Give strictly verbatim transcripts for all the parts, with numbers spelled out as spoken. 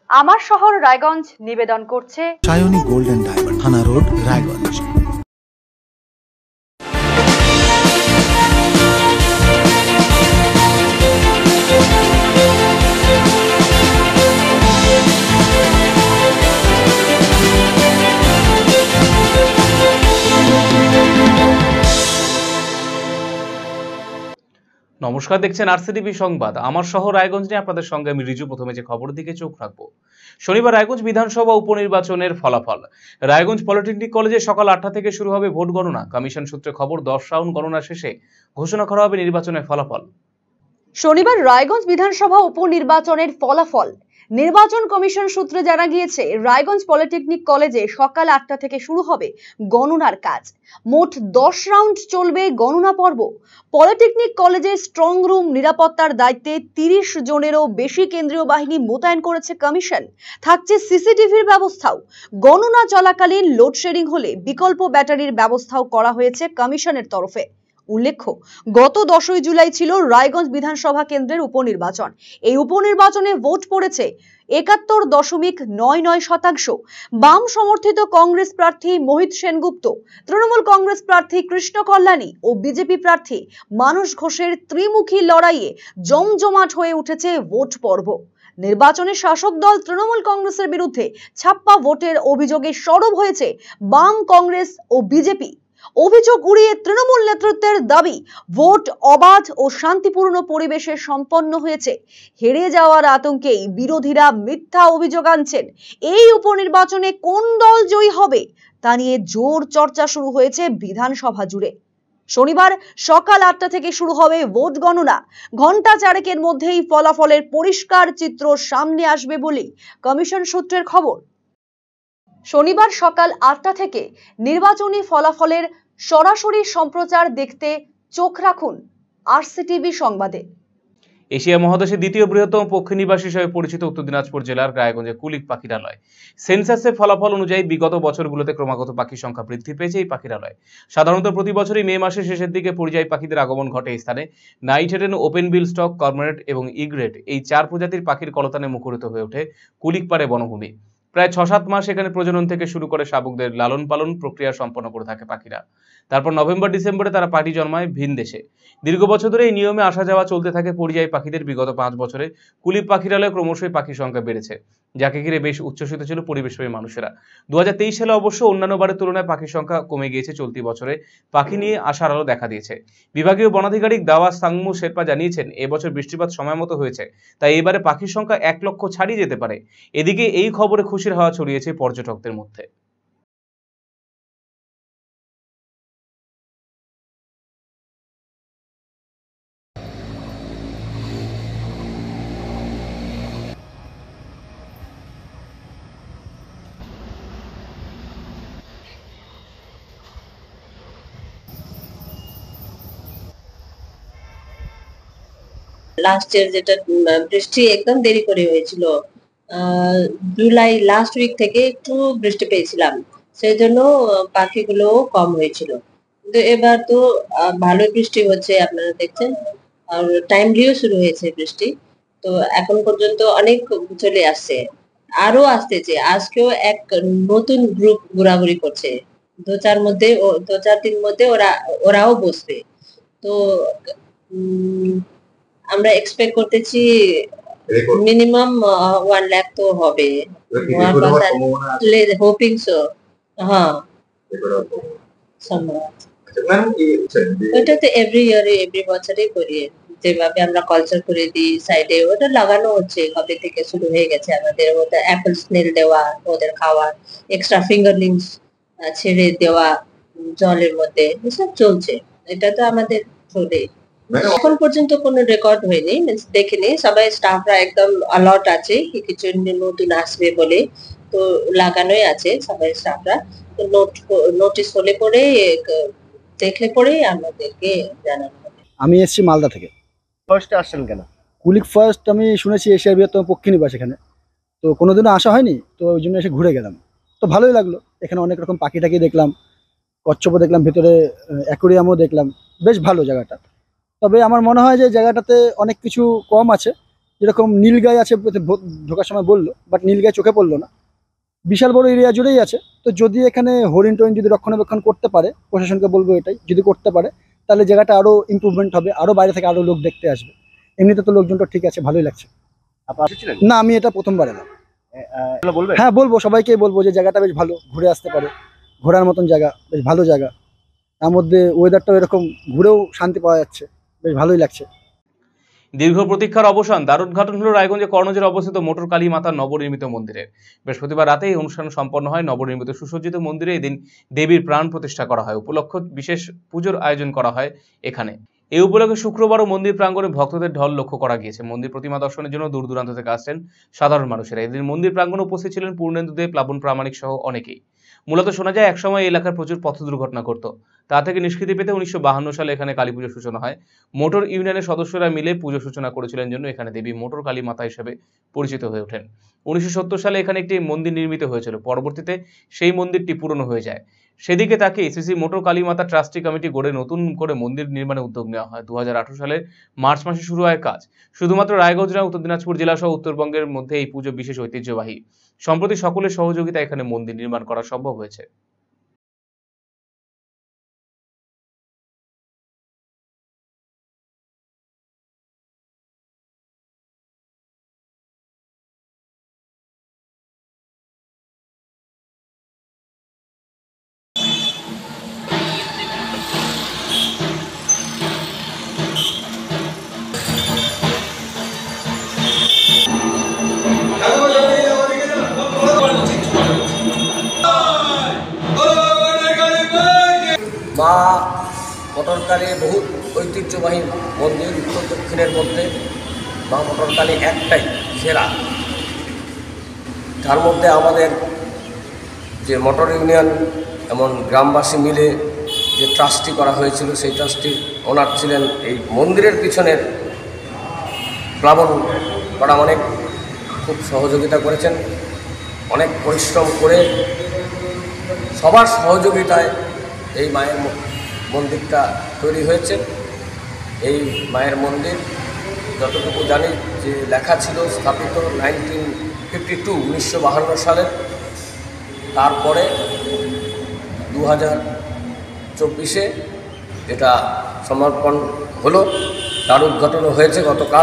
আমার শহর রায়গঞ্জ নিবেদন করছে সায়নী গোল্ড এন্ড ডায়মন্ড, থানা রোড, রায়গঞ্জ। নমস্কার, দেখছেন আরসিটিভি সংবাদ। আমার শহর রায়গঞ্জ নিয়ে আপনাদের সঙ্গে আমি রিজু। প্রথমে যে খবরের দিকে চোখ রাখবো। শনিবার রায়গঞ্জ বিধানসভা উপনির্বাচনের ফলাফল। রায়গঞ্জ পলিটেকনিক কলেজে সকাল আটটা থেকে শুরু হবে ভোট গণনা। কমিশন সূত্রে খবর, দশ রাউন্ড গণনা শেষে ঘোষণা করা হবে নির্বাচনের ফলাফল। শনিবার রায়গঞ্জ বিধানসভা উপনির্বাচনের ফলাফল। নির্বাচন কমিশন সূত্রে জানা গিয়েছে, রায়গঞ্জ পলিটেকনিক কলেজে সকাল আটটা থেকে শুরু হবে গণনার কাজ। মোট দশ রাউন্ড চলবে গণনা পর্ব। পলিটেকনিক কলেজে স্ট্রং রুম নিরাপত্তার দায়িত্বে তিরিশ জনেরও বেশি কেন্দ্রীয় বাহিনী মোতায়েন করেছে কমিশন। থাকছে সিসিটিভির ব্যবস্থাও। গণনা চলাকালীন লোডশেডিং হলে বিকল্প ব্যাটারির ব্যবস্থাও করা হয়েছে কমিশনের তরফে। উল্লেখ্য, গত দশই জুলাই ছিল রায়গঞ্জ বিধানসভা কেন্দ্রের উপনির্বাচন। এই উপনির্বাচনে ভোট পড়েছে একাত্তর দশমিক নয় নয় শতাংশ। বাম সমর্থিত কংগ্রেস প্রার্থী মোহিত সেনগুপ্ত, তৃণমূল কংগ্রেস প্রার্থী কৃষ্ণ কল্যাণী ও বিজেপি প্রার্থী মানস ঘোষের ত্রিমুখী লড়াইয়ে জমজমাট হয়ে উঠেছে ভোট পর্ব। নির্বাচনে শাসক দল তৃণমূল কংগ্রেসের বিরুদ্ধে ছাপ্পা ভোটের অভিযোগে সরব হয়েছে বাম, কংগ্রেস ও বিজেপি। অভিযোগ উড়িয়ে তৃণমূল নেতৃত্বের দাবি, ভোট অবাধ ও শান্তিপূর্ণ পরিবেশে সম্পন্ন হয়েছে। হেরে যাওয়ার আতঙ্কেই বিরোধীরা মিথ্যা অভিযোগ আনছেন। এই উপনির্বাচনে কোন দল জয়ী হবে তা নিয়ে জোর চর্চা শুরু হয়েছে বিধানসভা জুড়ে। শনিবার সকাল আটটা থেকে শুরু হবে ভোট গণনা। ঘন্টা চারেকের মধ্যেই ফলাফলের পরিষ্কার চিত্র সামনে আসবে বলেই কমিশন সূত্রের খবর। শনিবার সকাল আটটা থেকে নির্বাচনী ফলাফলের সরাসরি সম্প্রচার দেখতে চোখ রাখুন আরসিটিভি সংবাদে। এশিয়া মহাদেশের দ্বিতীয় বৃহত্তম পক্ষী নিবাস হিসেবে পরিচিত উত্তর দিনাজপুর জেলার রায়গঞ্জে কুলিক পাখিরালয়। সেন্সাসের ফলাফল অনুযায়ী বিগত বছরগুলোতে ক্রমাগত পাখির সংখ্যা বৃদ্ধি পেয়েছে এই পাখিরালয়। সাধারণত প্রতি বছরই মে মাসের শেষের দিকে পরিযায়ী পাখিদের আগমন ঘটে এই স্থানে। Night heron, open bill stork, cormorant এবং ইগ্রেট এই চার প্রজাতির পাখির কলতানে মুখরিত হয়ে ওঠে কুলিকপাড়ে বনভূমি। প্রায় ছ সাত মাস এখানে প্রজনন থেকে শুরু করে শাবকদের লালন পালন প্রক্রিয়া সম্পন্ন করে থাকে পাখিরা। তারপর নভেম্বর ডিসেম্বরে তারা পাটি জন্মায় ভিন দেশে। দীর্ঘ বছর ধরে এই নিয়মে আসা যাওয়া চলতে থাকে পরিযায়ী পাখিদের। বিগত পাঁচ বছরে কুলিক পাখিরালয়ে ক্রমশই পাখির সংখ্যা বেড়েছে, যাকে ঘিরে বেশ উচ্ছ্বসিত ছিল পরিবেশপ্রেমী মানুষেরা। দু হাজার তেইশ সালে অবশ্য অন্যান্য বারের তুলনায় পাখির সংখ্যা কমে গিয়েছে। চলতি বছরে পাখি নিয়ে আশার আলো দেখা দিয়েছে। বিভাগীয় বনাধিকারিক দাওয়া সাংমু শেরপা জানিয়েছেন, এবছর বৃষ্টিপাত সময় মতো হয়েছে, তাই এবারে পাখির সংখ্যা এক লক্ষ ছাড়িয়ে যেতে পারে। এদিকে এই খবরে খুশির হাওয়া ছড়িয়েছে পর্যটকদের মধ্যে। লাস্ট ইয়ার যেটা বৃষ্টি একদম দেরি করে হয়েছিল, জুলাই লাস্ট উইক থেকে একটু বৃষ্টি পেয়েছিলাম, সেই জন্য পাখিগুলো কম হয়েছিল। কিন্তু এবার তো ভালো বৃষ্টি হচ্ছে, আপনারা দেখছেন, আর টাইমলিও শুরু হয়েছে বৃষ্টি। তো এখন পর্যন্ত অনেক চলে আসছে, আরো আসতেছে। আজকেও এক নতুন গ্রুপ ঘোরাঘুরি করছে, দু চার মধ্যে দু চার দিন মধ্যে ওরা ওরাও বসবে। তো আমরা এক্সপেক্ট করতেছি মিনিমাম ওয়ান লাখ তো হবে। Hoping so. হ্যাঁ, ওটা তো এভরি ইয়ারে এভরি বছরই করি, যেভাবে আমরা কালচার করে দিই সাইডে, ওটা লাগানো হচ্ছে, কবে থেকে শুরু হয়ে গেছে আমাদের। ওটা অ্যাপল স্নেল দেওয়া, ওদের খাওয়া, এক্সট্রা ফিঙ্গারলিংস ছেড়ে দেওয়া জলের মধ্যে, এসব চলছে। এটা তো আমাদের চলে। এখন পর্যন্ত কোনো রেকর্ড হয়নি, দেখিনি। সবাই স্টাফরা একদম অ্যালার্ট আছে কি কিছু নতুন আসবে বলে, তো লাগানোই আছে সবাই স্টাফরা। তো নোট নোটিশ হলে পরে দেখলে পরে আমাদেরকে জানানো হবে। আমি এসেছি মালদা থেকে। ফার্স্টে আসছেন কেন? কুলিক ফার্স্ট আমি শুনেছি এশিয়ার বৃহত্তম পক্ষী নিবাস এখানে, তো কোনোদিনও আসা হয়নি, তো ওই জন্য এসে ঘুরে গেলাম। তো ভালোই লাগলো, এখানে অনেক রকম পাখি টাকি দেখলাম, কচ্ছপও দেখলাম, ভেতরে অ্যাকোরিয়ামও দেখলাম, বেশ ভালো জায়গাটা। তবে আমার মনে হয় যে জায়গাটাতে অনেক কিছু কম আছে, যেরকম নীলগাই আছে ভো- ঢোকার সময় বললো, বাট নীলগাই চোখে পড়লো না। বিশাল বড় এরিয়া জুড়েই আছে। তো যদি এখানে হরিণ টরিণ যদি রক্ষণাবেক্ষণ করতে পারে, প্রশাসনকে বলবো এটাই, যদি করতে পারে তাহলে জায়গাটা আরো ইমপ্রুভমেন্ট হবে, আরো বাইরে থেকে আরো লোক দেখতে আসবে। এমনিতে তো লোকজনটা ঠিক আছে, ভালোই লাগছে। না, আমি এটা প্রথমবার এলাম। হ্যাঁ বলবো, সবাইকেই বলবো যে জায়গাটা বেশ ভালো, ঘুরে আসতে পারে, ঘোরার মতন জায়গা, বেশ ভালো জায়গা। তার মধ্যে ওয়েদারটাও এরকম, ঘুরেও শান্তি পাওয়া যাচ্ছে, বেশ ভালোই লাগছে। দীর্ঘ প্রতীক্ষার অবসান, দারুণ উদ্ঘাটন হলো রায়গঞ্জে কর্ণজোরে অবস্থিত মোটর কালী মাতার নবনির্মিত মন্দিরের। বৃহস্পতিবার রাতে এই অনুষ্ঠান সম্পন্ন হয়। নবনির্মিত সুসজ্জিত মন্দিরে এদিন দেবীর প্রাণ প্রতিষ্ঠা করা হয়। উপলক্ষ বিশেষ পুজোর আয়োজন করা হয় এখানে। এই উপলক্ষে শুক্রবারও মন্দির প্রাঙ্গণে ভক্তদের ঢল লক্ষ্য করা গিয়েছে। মন্দির প্রতিমা দর্শনের জন্য দূর দূরান্ত থেকে আসছেন সাধারণ মানুষেরা। এদিন মন্দির প্রাঙ্গণে উপস্থিত ছিলেন পূর্ণেন্দু দে, প্লাবন প্রামাণিক সহ অনেকেই। মূলত শোনা যায় একসময় এই এলাকার প্রচুর পথ দুর্ঘটনা ঘটত। তা থেকে নিষ্কৃতি পেতে উনিশশো বাহান্ন সালে এখানে কালী পুজোর সূচনা হয়। মোটর ইউনিয়নের সদস্যরা মিলে পুজো সূচনা করেছিলেন জন্য এখানে দেবী মোটর কালী মাতা হিসেবে পরিচিত হয়ে ওঠেন। উনিশশো সত্তর সালে এখানে একটি মন্দির নির্মিত হয়েছিল। পরবর্তীতে সেই মন্দিরটি পুরনো হয়ে যায়। সেদিকে তাকে এসিসি মোটর কালী মাতা ট্রাস্টি কমিটি গড়ে নতুন করে মন্দির নির্মাণে উদ্যোগ নেওয়া হয়। দু হাজার আঠারো সালের মার্চ মাসে শুরু হয় কাজ। শুধুমাত্র রায়গঞ্জ নয়, উত্তর দিনাজপুর জেলা সহ উত্তরবঙ্গের মধ্যে এই পুজো বিশেষ ঐতিহ্যবাহী। সম্প্রতি সকলের সহযোগিতা এখানে মন্দির নির্মাণ করা সম্ভব হয়েছে। মা মটরকালী বহু ঐতিহ্যবাহী মন্দির, উত্তর দক্ষিণের মধ্যে মা মটরকালী একটাই সেরা। তার মধ্যে আমাদের যে মোটর ইউনিয়ন এমন গ্রামবাসী মিলে যে ট্রাস্টি করা হয়েছিল, সেই ট্রাস্টির ওনার ছিলেন এই মন্দিরের পিছনের প্লাবন করা, অনেক খুব সহযোগিতা করেছেন, অনেক পরিশ্রম করে সবার সহযোগিতায় এই মায়ের মন্দিরটা তৈরি হয়েছে। এই মায়ের মন্দির যতটুকু জানি যে লেখা ছিল স্থাপিত নাইনটিন ফিফটি টু উনিশশো বাহান্ন সালে। তারপরে দু হাজার চব্বিশে এটা সমর্পণ হলো। তার উদ্ঘাটনও হয়েছে গতকাল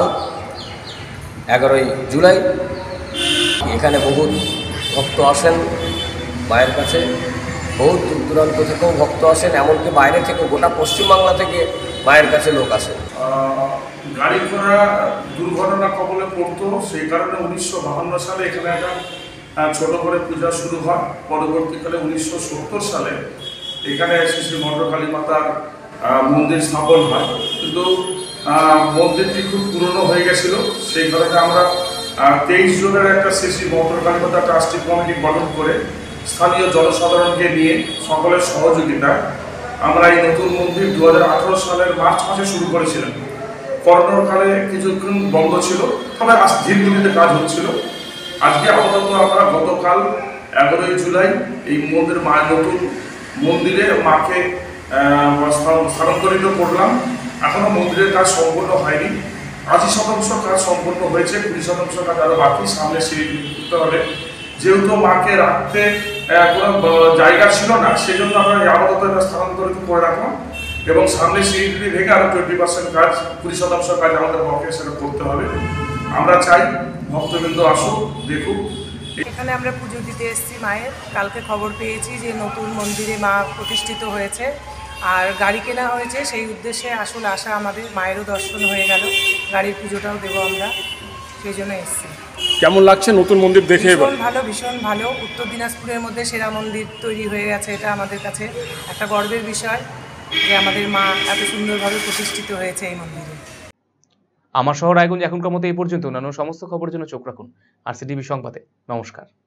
এগারোই জুলাই। এখানে বহু ভক্ত আসেন মায়ের কাছে, বহু দূর দূরান্ত থেকেও ভক্ত আসেন, এমনকি বাইরে থেকে গোটা পশ্চিমবাংলা থেকে মায়ের কাছে লোক আসে। গাড়ি ঘোড়া দুর্ঘটনা কবলে পড়তো, সেই কারণে উনিশশো বাহান্ন সালে এখানে একটা ছোট করে পূজা শুরু হয়। পরবর্তীকালে উনিশশো সত্তর সালে এখানে শ্রী শ্রী মোটর কালী মাতার মন্দির স্থাপন হয়। কিন্তু মন্দিরটি খুব পুরনো হয়ে গেছিল, সেই কারণে আমরা তেইশ জনের একটা শ্রী শ্রী মোটর কালী মাতা ট্রাস্টি কমিটি গঠন করে স্থানীয় জনসাধারণকে নিয়ে সকলের সহযোগিতায় আমরা এই নতুন মন্দির দু হাজার আঠারো সালের মার্চ মাসে শুরু করেছিলাম। করোনাকালে কিছুক্ষণ বন্ধ ছিল, তবে আজ ধীরে ধীরে কাজ হচ্ছিল। আজকে আপাতত আমরা গতকাল এগারোই জুলাই এই মন্দির মা নতুন মন্দিরে মাকে স্থানান্তরিত করলাম। এখনো মন্দিরের কাজ সম্পূর্ণ হয়নি। আশি শতাংশ কাজ সম্পূর্ণ হয়েছে, কুড়ি শতাংশ কাজ আরো বাকি, সামনে সিঁড়ি করতে হবে। যেহেতু মাকে রাখতে কোনো জায়গা ছিল না, সেই জন্য আমরা আপাতত এটা স্থানান্তরিত করে রাখলাম এবং সামনে সিঁড়ি ভেঙে আরো টোয়েন্টি পার্সেন্ট কাজ, কুড়ি শতাংশ কাজ আমাদের পক্ষে সেটা করতে হবে। আমরা চাই ভক্তবৃন্দ আসুক, দেখুক। এখানে আমরা পুজো দিতে এসেছি মায়ের। কালকে খবর পেয়েছি যে নতুন মন্দিরে মা প্রতিষ্ঠিত হয়েছে আর গাড়ি কেনা হয়েছে, সেই উদ্দেশ্যে আসল আশা আমাদের। মায়েরও দর্শন হয়ে গেল, গাড়ির পুজোটাও দেবো আমরা, সেই জন্য এসেছি। কেমন লাগছে নতুন মন্দির দেখে? ভীষণ ভালো, ভীষণ ভালো। উত্তর দিনাজপুরের মধ্যে সেরা মন্দির তৈরি হয়ে গেছে, এটা আমাদের কাছে একটা গর্বের বিষয় যে আমাদের মা এত সুন্দরভাবে প্রতিষ্ঠিত হয়েছে এই মন্দিরে। আমার শহর রায়গঞ্জ এখনকার মতো এই পর্যন্ত। অন্যান্য সমস্ত খবরের জন্য চোখ রাখুন আরসিটিভি সংবাদে। নমস্কার।